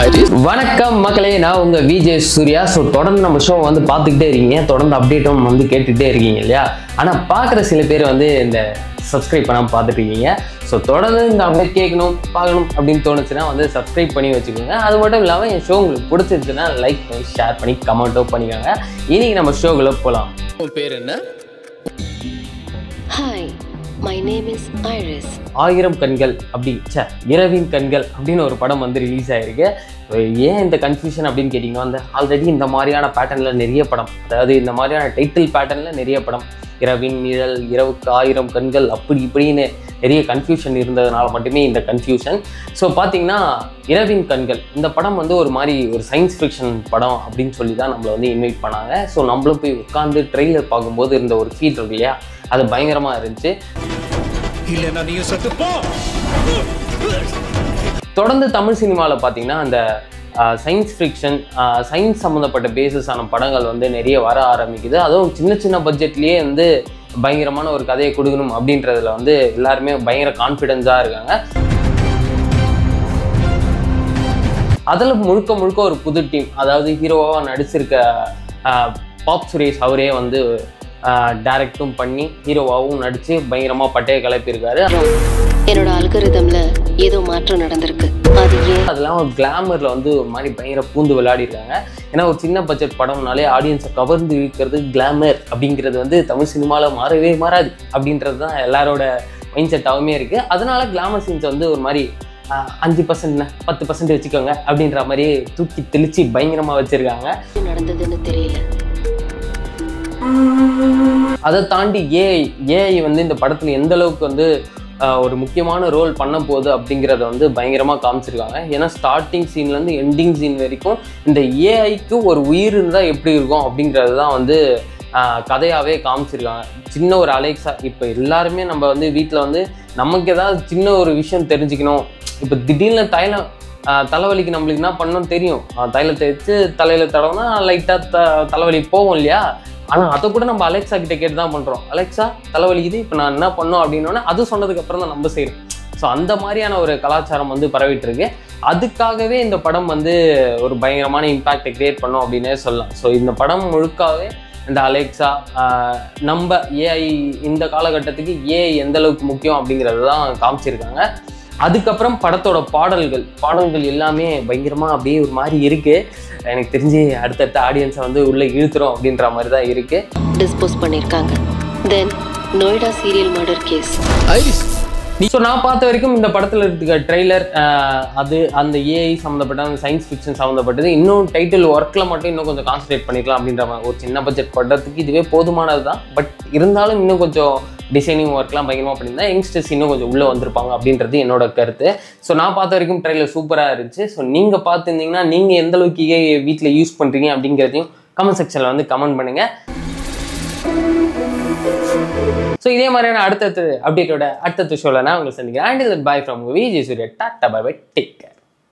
வணக்கம் மக்களே, நான் உங்க விஜய் சூர்யா. ஸோ தொடர்ந்து நம்ம ஷோ வந்து பார்த்துக்கிட்டே இருக்கீங்க, தொடர்ந்து அப்டேட்டும் வந்து கேட்டுகிட்டே இருக்கீங்க இல்லையா? ஆனால் பார்க்குற சில பேர் வந்து இந்த சப்ஸ்கிரைப் பண்ணாமல் பார்த்துட்டு இருக்கீங்க. ஸோ தொடர்ந்து இந்த அப்டேட் கேட்கணும் பார்க்கணும் அப்படின்னு தோணுச்சுன்னா வந்து சப்ஸ்கிரைப் பண்ணி வச்சுக்கோங்க. அது மட்டும் இல்லாமல் என் ஷோ உங்களுக்கு பிடிச்சிருச்சுன்னா லைக் பண்ணி ஷேர் பண்ணி கமெண்ட்டோ பண்ணிக்கோங்க. இன்னைக்கு நம்ம ஷோக்குள்ளே போகலாம். உன் பேர் என்ன? Hi, my name is Iris. ஆயிரம் கண்கள் அப்படி இரவின் கண்கள் அப்படின்னு ஒரு படம் வந்து ரிலீஸ் ஆகிருக்கு. ஏன் இந்த கன்ஃபியூஷன் அப்படின்னு கேட்டிங்கன்னா வந்து ஆல்ரெடி இந்த மாதிரியான பேட்டர்னில் நிறைய படம், அதாவது இந்த மாதிரியான டைட்டில் பேட்டர்னில் நிறைய படம், இரவின் நிழல், இரவுக்கு ஆயிரம் கண்கள் அப்படி இப்படின்னு நிறைய கன்ஃபியூஷன் இருந்ததுனால மட்டுமே இந்த கன்ஃபியூஷன். ஸோ பார்த்தீங்கன்னா இரவின் கண்கள் இந்த படம் வந்து ஒரு மாதிரி ஒரு சயின்ஸ் ஃபிக்ஷன் படம் அப்படின்னு சொல்லி தான் நம்மளை வந்து இன்வைட் பண்ணாங்க. ஸோ நம்மளும் போய் உட்காந்து ட்ரெய்லர் பார்க்கும்போது இருந்த ஒரு ஃபீல் இருக்கு இல்லையா, அது பயங்கரமாக இருந்துச்சு. தொடர்ந்து தமிழ் சினிமாவில் பார்த்தீங்கன்னா அந்த சயின்ஸ் ஃபிக்ஷன், சயின்ஸ் சம்மந்தப்பட்ட பேசிஸான படங்கள் வந்து நிறைய வர ஆரம்பிக்குது. அதுவும் சின்ன சின்ன பட்ஜெட்லேயே வந்து பயங்கரமான ஒரு கதையை கொடுக்கணும் அப்படின்றதுல வந்து எல்லாருமே பயங்கர கான்ஃபிடென்ஸாக இருக்காங்க. அதில் முழுக்க முழுக்க ஒரு புது டீம், அதாவது ஹீரோவாக நடிச்சிருக்க பாப் சுரேஷ் அவரே வந்து டைரக்டும் பண்ணி ஹீரோவாகவும் நடித்து பயங்கரமாக பட்டையை கிளப்பியிருக்காரு. என்னோட அல்காரிதம்ல ஏதோ மாற்றம் நடந்திருக்கு. அது ஏன்? அதெல்லாம் ஒரு கிளாமரில் வந்து ஒரு மாதிரி பயங்கர பூந்து விளையாடிருக்காங்க. ஏன்னா ஒரு சின்ன பட்ஜெட் படம்னாலே ஆடியன்ஸை கவர்ந்து இருக்கிறது கிளாமர் அப்படிங்கிறது வந்து தமிழ் சினிமாவில் மாறவே மாறாது அப்படின்றது தான் எல்லாரோட மைண்ட் செட்டாகவுமே இருக்குது. அதனால கிளாமர் சீன்ஸ் வந்து ஒரு மாதிரி 5%, 10% வச்சுக்கோங்க அப்படின்ற மாதிரி தூக்கி தெளித்து பயங்கரமாக வச்சுருக்காங்க. நடந்ததுன்னு தெரியல. அதை தாண்டி ஏஐ வந்து இந்த படத்தில் எந்த அளவுக்கு வந்து ஒரு முக்கியமான ரோல் பண்ண போகுது அப்படிங்கிறத வந்து பயங்கரமாக காமிச்சிருக்காங்க. ஏன்னா ஸ்டார்டிங் சீன்லேருந்து எண்டிங் சீன் வரைக்கும் இந்த ஏஐக்கு ஒரு உயிர் இருந்தால் எப்படி இருக்கும் அப்படிங்கிறது தான் வந்து கதையாகவே காமிச்சிருக்காங்க. சின்ன ஒரு அலெக்ஸா, இப்போ எல்லாருமே நம்ம வந்து வீட்டில் வந்து நமக்கு ஏதாவது சின்ன ஒரு விஷயம் தெரிஞ்சுக்கணும், இப்போ திடீர்னு தலைவலிக்கு நம்மளுக்கு என்ன பண்ணணும்னு தெரியும், தைலத்தை வச்சு தலையில் தடவுனா லைட்டாக தலைவலி போகும் இல்லையா? ஆனால் அதை கூட நம்ம அலெக்ஸா கிட்ட கேட்டு தான் பண்ணுறோம். அலெக்ஸா தலைவலிக்குது, இப்போ நான் என்ன பண்ணோம் அப்படின்னோடனே அது சொன்னதுக்கப்புறம் தான் நம்ம செய்கிறோம். ஸோ அந்த மாதிரியான ஒரு கலாச்சாரம் வந்து பரவிட்டு இருக்கு. அதுக்காகவே இந்த படம் வந்து ஒரு பயங்கரமான இம்பேக்டை கிரியேட் பண்ணோம் அப்படின்னே சொல்லலாம். ஸோ இந்த படம் முழுக்காவே இந்த அலெக்ஸா, நம்ம ஏஐ, இந்த காலகட்டத்துக்கு ஏஐ எந்த அளவுக்கு முக்கியம் அப்படிங்கிறது தான் காமிச்சிருக்காங்க. அதுக்கப்புறம் படத்தோட பாடல்கள் எல்லாமே பயங்கரமாக அப்படியே ஒரு மாதிரி இருக்குது. எனக்கு தெரிஞ்சு அடுத்தடுத்த ஆடியன்ஸை வந்து உள்ளே இழுத்துரும் அப்படின்ற மாதிரி தான் இருக்குது. டிஸ்போஸ் பண்ணியிருக்காங்க. Then Noida serial murder case. So நான் பார்த்த வரைக்கும் இந்த படத்தில் இருக்க ட்ரெய்லர், அது அந்த ஏஐ சம்மந்தப்பட்ட அந்த சயின்ஸ் ஃபிக்ஷன் சம்மந்தப்பட்டது, இன்னும் டைட்டில் ஒர்க்கில் மட்டும் இன்னும் கொஞ்சம் கான்சன்ட்ரேட் பண்ணிக்கலாம் அப்படின்ற மாதிரி. ஒரு சின்ன பட்ஜெட் படத்துக்கு இதுவே போதுமானது தான். பட் இருந்தாலும் இன்னும் கொஞ்சம் டிசைனிங் ஒர்க்லாம் பயங்கரமாக பண்ணியிருந்தா யங்ஸ்டர்ஸ் இன்னும் கொஞ்சம் உள்ளே வந்திருப்பாங்க அப்படின்றது என்னோட கருத்து. ஸோ நான் பார்த்த வரைக்கும் ட்ரெய்லர் சூப்பராக இருந்துச்சு. ஸோ நீங்கள் பார்த்துருந்தீங்கன்னா நீங்கள் எந்த அளவுக்கு ஏஐ வீட்டில் யூஸ் பண்ணுறீங்க அப்படிங்கிறதையும் கமெண்ட் செக்ஷனில் வந்து கமெண்ட் பண்ணுங்கள். ஸோ இதே மாதிரியான அடுத்தடுத்த அப்டேட்டோட அடுத்தடுத்த ஷோவில் நான் உங்களை சந்திக்கிறேன். And bye from Vijay Surya. டாட்டா பை பை, டேக் கேர்.